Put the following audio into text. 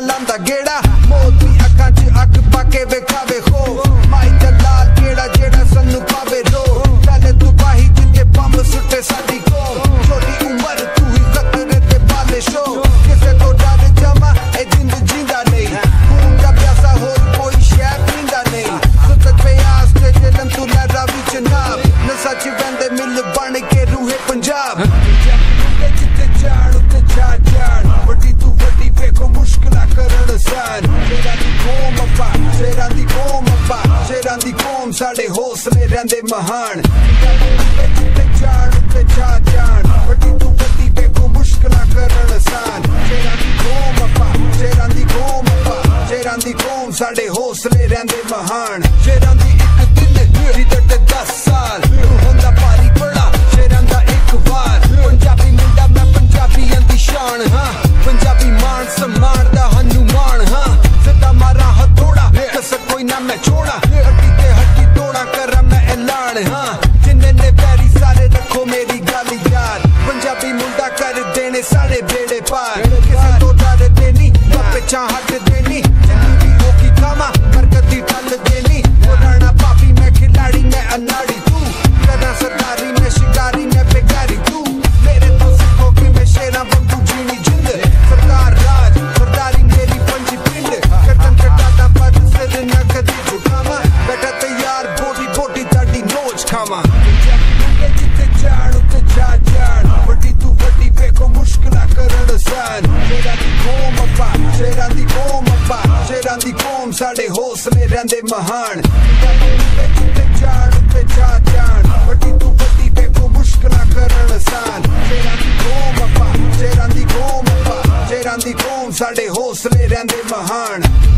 लांदा गेड़ा मोदी अखां च अख पाके वेखावे खो माई जलाल केड़ा जेड़ा सन्नू पावे रो पहले तबाही जिते बंब सुटे साडी कौम छोटी उम्र तू ही खतरे ते पाले शो किसे तो डर जमा ए जिंद जींदा नहीं खून दा प्यासा होर कोई शै पींदा नहीं सुतत प्यास ते जलन तू लहरा विच नाब नशा च वंदे मिल बन के रूहे पंजाब जिते जान उते जा जान वड्डी तू वड्डी वेखो मुश्किलां करन सान शेरां दी कौम साडे हौसले रहिंदे महान जिते जान उते जा जान वड्डी तू वड्डी वेखो मुश्किलां करन सान शेरां दी कौम साडे हौसले रहिंदे महान शेरां दी इक दिन जिदड़ ते 10 साल हुंदा भारी बड़ा शेरां दा एक वार पंजाबी मुंडा मैं पंजाबियां दी शान हां पंजाबी मान सम्मान दा हनुमान हां सदा मारा हथोड़ा कस कोई ना मैं छोड़ा हड्डी ते हड्डी तोड़ा करा मैं ऐलान हां जिन्ने ने पैरी सारे रखो मेरी गल यार पंजाबी मुंडा कर देने सारे बेड़े पार किसे तो डर देनी ना पिछा हट देनी जिंदगी भी होगी खामा बरकती टल देनी पुराना पापी मैं खिलाड़ी मैं अनाड़ी तू कदा सरदारी मैं शिकारी मैं बेकारी तू मेरे तो सिखो कि मैं शेरा बंदू जीनी जिंद सरदार राज सरदारी मेरी पंजी पिंड कटन कटाटा पर सिर न कदी झुकावा बैठा तैयार बोटी बोटी ताड़ी नोच खावा जिते जान उते जा जान वड्डी तू वड्डी वेखो मुश्किलां करन सान शेरां दी कौम साडे हौसले रहिंदे महान जिते जान उते जा जान वड्डी तू वड्डी वेखो मुश्किलां करन सान शेरां दी कौम साडे हौसले रहिंदे महान।